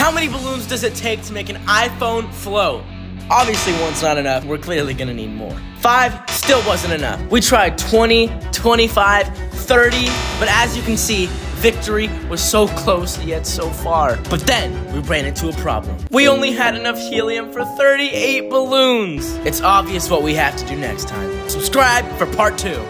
How many balloons does it take to make an iPhone float? Obviously, one's not enough. We're clearly gonna need more. 5 still wasn't enough. We tried 20, 25, 30, but as you can see, victory was so close yet so far. But then we ran into a problem. We only had enough helium for 38 balloons. It's obvious what we have to do next time. Subscribe for part 2.